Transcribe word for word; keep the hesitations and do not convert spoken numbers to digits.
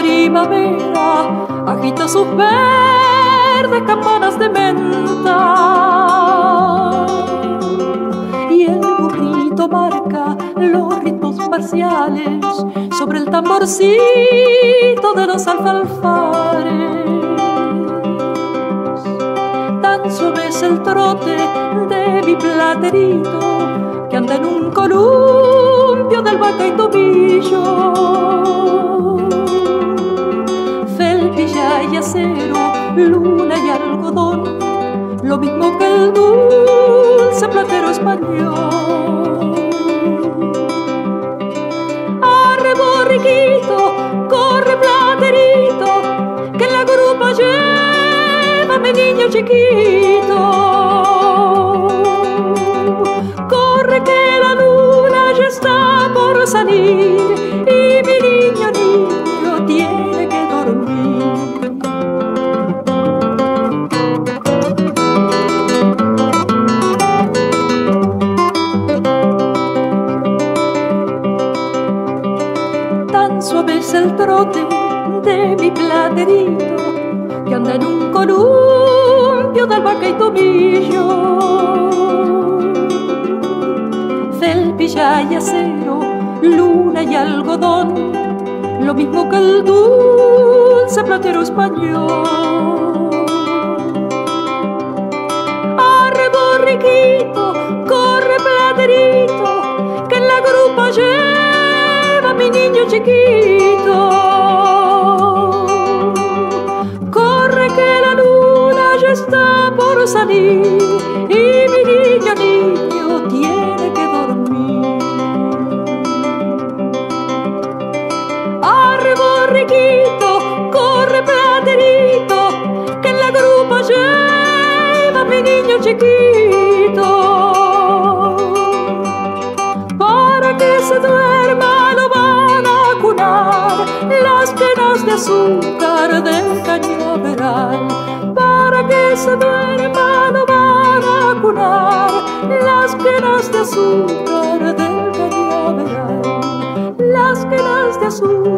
primavera agita sus verdes campanas de menta y el burrito marca los ritmos marciales sobre el tamborcito de los alfalfares. Tan suave es el trote de mi platerito que anda en un columpio del vaca y tomillo. Felpilla y acero, luna y algodón, lo mismo que el dulce platero español. Arre borriquito, corre platerito, que en la grupa llévame niño chiquito. Corre que la luna ya está por salir y mi niño niño tiene que dormir. Tan suave es el trote de mi platerito que anda en un columpio de albahaca y tomillo. Felpilla y acero, luna y algodón, lo mismo que el dulce platero español. Arre borriquito, corre platerito, que en la grupa lleva mi niño chiquito. Corre que la luna ya está por salir y mi niño niño tiene que dormir. Arre borriquito, corre platerito, que en la grupa lleva mi niño chiquito. Para que se duerma lo van a cunar las penas de azúcar del cañaveral. Para que se duerma lo van a cunar las penas de azúcar del cañaveral. Las penas de azúcar